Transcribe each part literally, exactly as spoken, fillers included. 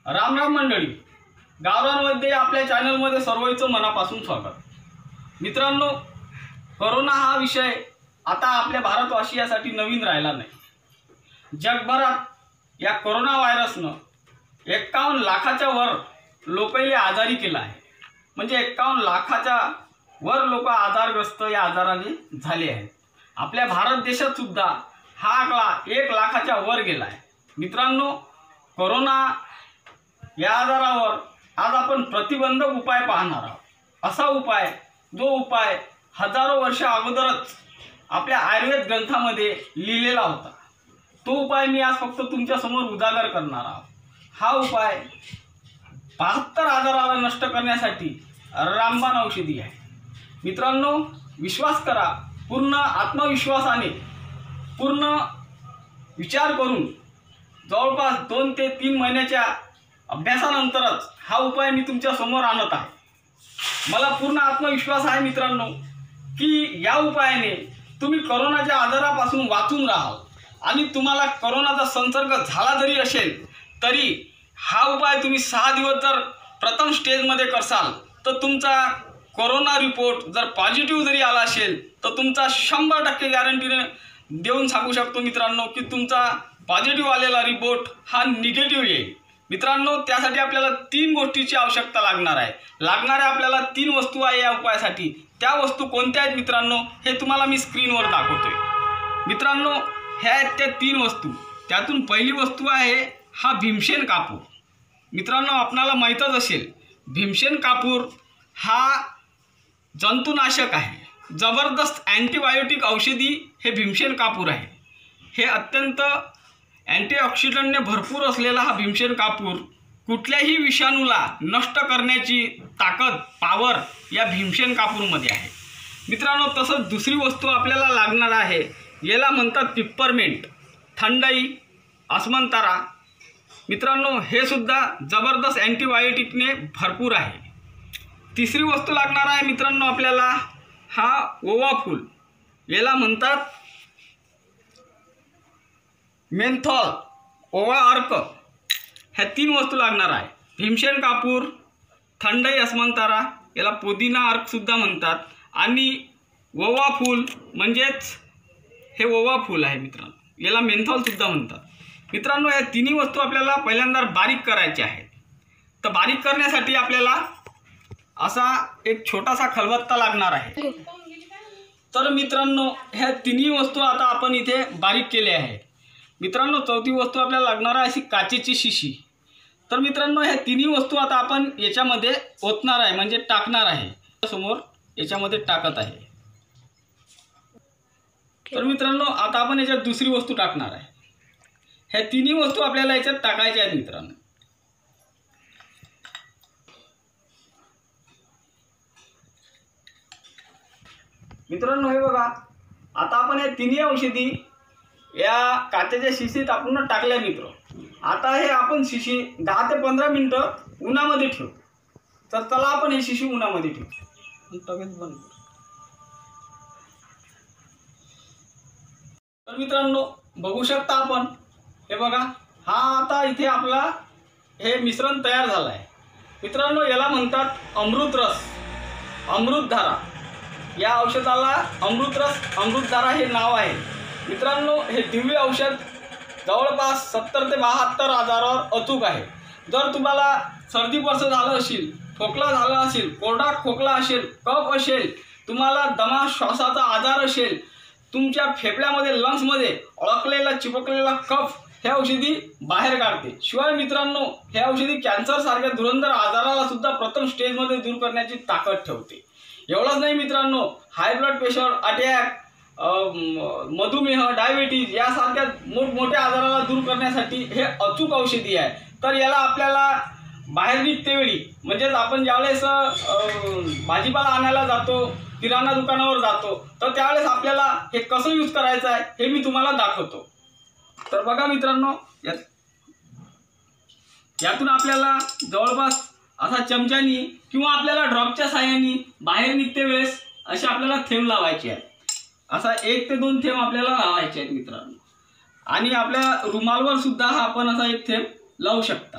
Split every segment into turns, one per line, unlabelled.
राम राम मंडळी, गावरानमध्ये आपल्या चॅनलमध्ये सर्वांचं मनापासून स्वागत। मित्रांनो, कोरोना हा विषय आता आपल्या भारतवासियांसाठी नवीन राहिला नाही। जगभरात या कोरोना व्हायरसनं एक्कावन्न लाखाच्या वर लोकांना आजारी केला आहे। म्हणजे एक्कावन्न लाखाच्या वर लोक आजारग्रस्त या आजाराने झाले आहेत। आपल्या भारत देशात सुद्धा हा आकडा एक लाखाच्या वर गेला आहे। मित्रांनो, कोरोना या आजारावर आज आपण प्रतिबंधक उपाय पाहणार आहोत। असा उपाय जो उपाय हजारो वर्ष अगोदरच आपल्या आयुर्वेद ग्रंथामध्ये लिहिलेला होता। तो उपाय मी आज फक्त तुमच्या समोर उजागर करणार आहोत। हा उपाय बहात्तर आजाराला नष्ट करण्यासाठी रामबाण औषधी आहे। मित्रांनो, विश्वास करा, पूर्ण आत्मविश्वासाने, पूर्ण विचार करून जवळपास दोन ते तीन महिन्याच्या अभ्यासानंतरच हा उपाय मी तुमच्या समोर आणत आहे। मला पूर्ण आत्मविश्वास आहे मित्रांनो की या उपायाने तुम्ही कोरोनाच्या आजारापासून वाचून राहाल आणि तुम्हाला कोरोनाचा संसर्ग झाला जरी असेल तरी हा उपाय तुम्ही सहा दिवस जर प्रथम स्टेजमध्ये करसाल तर तुमचा कोरोना रिपोर्ट जर पॉझिटिव्ह जरी आला असेल तर तुमचा शंभर टक्के गॅरंटीने देऊन सांगू शकतो मित्रांनो की तुमचा पॉझिटिव्ह आलेला रिपोर्ट हा निगेटिव्ह येईल। मित्रांनो, त्यासाठी आपल्याला तीन गोष्टीची आवश्यकता लागणार आहे। लागणाऱ्या आपल्याला तीन वस्तू आहे या उपायासाठी। त्या वस्तू कोणत्या आहेत मित्रांनो, हे तुम्हाला मी स्क्रीनवर दाखवतोय। मित्रांनो, ह्या आहेत त्या तीन वस्तू। त्यातून पहिली वस्तू आहे हा भीमसेन कापूर। मित्रांनो, आपणाला माहीतच असेल भीमसेन कापूर हा जंतुनाशक आहे। जबरदस्त अँटीबायोटिक औषधी हे भीमसेन कापूर आहे। हे अत्यंत अँटीऑक्सिडंटने भरपूर असलेला हा भीमसेन कापूर कुठल्याही विषाणूला नष्ट करण्याची ताकद, पॉवर या भीमसेन कापूरमध्ये आहे। मित्रांनो, तसंच दुसरी वस्तू आपल्याला लागणार आहे, याला म्हणतात पिप्परमेंट, थंडाई, अस्मंतारा। मित्रांनो, हे सुद्धा जबरदस्त अँटीबायोटिकने भरपूर आहे। तिसरी वस्तू लागणार आहे मित्रांनो आपल्याला हा ओवा फूल, याला म्हणतात मेंथॉल, ओवा अर्क। ह्या तीन वस्तू लागणार आहे। भीमसेन कापूर, थंडाई, अस्मंतारा, याला पुदिना अर्क सुद्धा म्हणतात, आणि ओवा फूल म्हणजेच हे ओवा फूल आहे मित्रांनो, याला मेंथॉल सुद्धा म्हणतात। मित्रांनो, या तिन्ही वस्तू आपल्याला पहिल्यांदा बारीक करायच्या आहेत। तर बारीक करण्यासाठी आपल्याला असा एक छोटासा खलबत्ता लागणार आहे। तर मित्रांनो, ह्या तिन्ही वस्तू आता आपण इथे बारीक केल्या आहेत। मित्रांनो, चौथी वस्तू आपल्याला लागणार आहे अशी काचेची शिशी। तर मित्रांनो, ह्या तिन्ही वस्तू आता आपण याच्यामध्ये ओतणार आहे, म्हणजे टाकणार आहे। समोर याच्यामध्ये टाकत आहे। तर मित्रांनो, आता आपण याच्यात दुसरी वस्तू टाकणार आहे। ह्या तिन्ही वस्तू आपल्याला याच्यात टाकायच्या आहेत मित्रांनो। मित्रांनो, हे बघा, आता आपण या तिन्ही औषधी या काचेच्या शिशीत आपण टाकल्या मित्र। आता हे आपण शिशी दहा ते पंधरा मिनिटं उन्हामध्ये ठेवू। तर चला आपण ही शिशी उन्हामध्ये ठेवू। तर मित्रांनो, बघू शकता आपण, हे बघा, हा आता इथे आपला हे मिश्रण तयार झालं आहे। मित्रांनो, याला म्हणतात अमृतरस, अमृतधारा। या औषधाला अमृतरस, अमृतधारा हे नाव आहे। मित्रांनो, हे दिव्य औषध जवळपास सत्तर ते बहात्तर आजारावर अचूक आहे। जर तुम्हाला सर्दी पडस झालं असेल, खोकला झाला असेल, कोरडा खोकला असेल, कफ असेल, तुम्हाला दमा श्वासाचा आजार असेल, तुमच्या फेफड्यामध्ये, लंग्समध्ये अडकलेला चिपकलेला कफ हे औषधी बाहेर काढते। शिवाय मित्रांनो, हे औषधी कॅन्सर सारख्या धुरंधर आजाराला सुद्धा प्रथम स्टेजमध्ये दूर करण्याची ताकद ठेवते। एवढंच नाही मित्रांनो, हाय ब्लड प्रेशर, अटॅक, मधुमेह, डायबिटीज यासारख्या मोठमोठ्या आजाराला दूर करण्यासाठी हे अचूक औषधी आहे। तर याला आपल्याला बाहेर निघते वेळी, म्हणजेच आपण ज्यावेळेस भाजीपाला आणायला जातो, किराणा दुकानावर जातो, तर त्यावेळेस आपल्याला हे कसं यूज करायचं आहे हे मी तुम्हाला दाखवतो। तर बघा मित्रांनो, यातून आपल्याला जवळपास असा चमच्यानी किंवा आपल्याला ड्रॉपच्या साहाय्याने बाहेर निघते वेळेस असे आपल्याला थेंब लावायचे आहेत। असा एक ते दोन थेंब आपल्याला लावायचे आहेत मित्रांनो। आणि आपल्या रुमालवर सुद्धा हा आपण असा एक थेंब लावू शकता।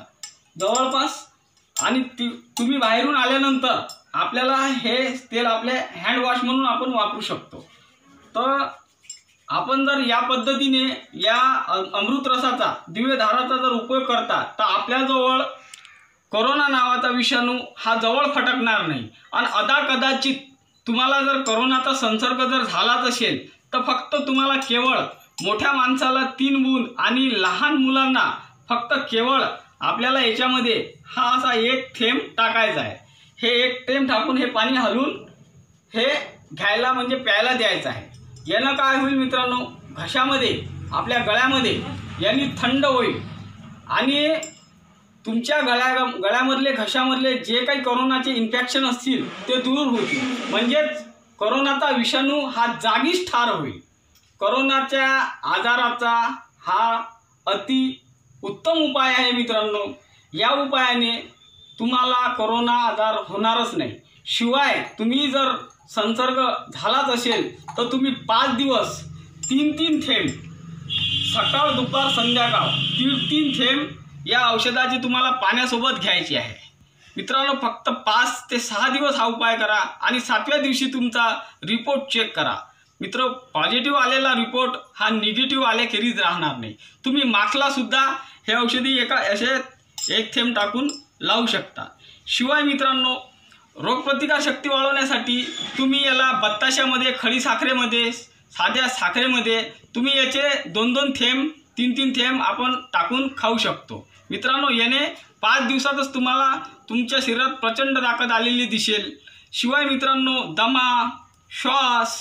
जवळपास आणि तुम्ही बाहेरून आल्यानंतर आपल्याला हे तेल आपले हँड वॉश म्हणून आपण वापरू शकतो। तर आपण जर या पद्धतीने या अमृत रसाचा दिव्यधाराचा जर उपयोग करता तर आपल्याजवळ कोरोना नावाचा विषाणू हा जवळ फटकणार नाही। आणि अदा कदाचित तुम्हाला जर कोरोनाचा संसर्ग जर झालाच असेल तर फक्त तुम्हाला केवळ मोठ्या माणसाला तीन बूंद आणि लहान मुलांना फक्त केवळ आपल्याला याच्यामध्ये हा असा एक थेंब टाकायचा आहे। हे एक थेंब टाकून हे पाणी हलवून हे घ्यायला म्हणजे प्यायला द्यायचं आहे। यानं काय होईल मित्रांनो, घशामध्ये आपल्या गळ्यामध्ये यांनी थंड होईल आणि तुमच्या गळ्या गळ्यामधले घशामधले जे काही कोरोनाचे इन्फेक्शन असतील ते दूर होतील। म्हणजेच कोरोनाचा विषाणू हा जागीच ठार होईल। कोरोनाच्या आजाराचा हा अति उत्तम उपाय आहे मित्रांनो। या उपायाने तुम्हाला कोरोना आजार होणारच नाही। शिवाय तुम्ही जर संसर्ग झालाच असेल तर तुम्ही पाच दिवस तीन तीन थेंब सकाळ दुपार संध्याकाळ तीन तीन थेंब या औषधाची तुम्हाला पाण्यासोबत घ्यायची आहे मित्रांनो। फक्त पाच ते सहा दिवस हा उपाय करा आणि सातव्या दिवशी तुमचा रिपोर्ट चेक करा मित्र। पॉझिटिव्ह आलेला रिपोर्ट हा निगेटिव्ह आल्याखेरीज राहणार नाही। तुम्ही माखला सुद्धा हे औषधी एका असे एक थेंब टाकून लावू शकता। शिवाय मित्रांनो, रोगप्रतिकार शक्ती वाढवण्यासाठी तुम्ही याला बत्ताशामध्ये, खडी साखरेमध्ये, साध्या साखरेमध्ये तुम्ही याचे दोन दोन थेंब तीन तीन थेंब आपण टाकून खाऊ शकतो मित्रांनो। याने पाच दिवसातच तुम्हाला तुमच्या शरीरात प्रचंड ताकद आलेली दिसेल। शिवाय मित्रांनो, दमा, श्वास,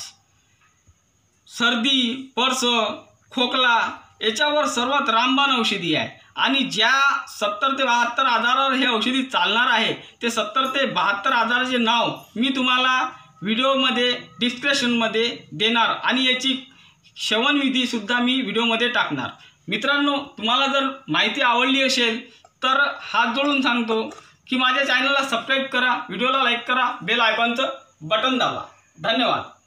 सर्दी, पर्स, खोकला याच्यावर सर्वात रामबाण औषधी आहे। आणि ज्या सत्तर ते बहात्तर आजारावर हे औषधी चालणार आहे ते सत्तर ते बहात्तर आजाराचे नाव मी तुम्हाला व्हिडिओमध्ये डिस्क्रिप्शनमध्ये देणार आणि याची सेवनविधीसुद्धा मी व्हिडिओमध्ये टाकणार मित्रांनो। तुम्हाला जर माहिती आवडली असेल तर हात जोडून सांगतो की माझ्या चॅनलला सबस्क्राईब करा, व्हिडिओला लाईक करा, बेल आयकॉनचं बटन दाबा। धन्यवाद।